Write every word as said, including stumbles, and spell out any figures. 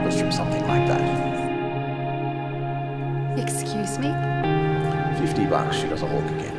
dollars from something like that. Excuse me? fifty bucks, she does a walk again.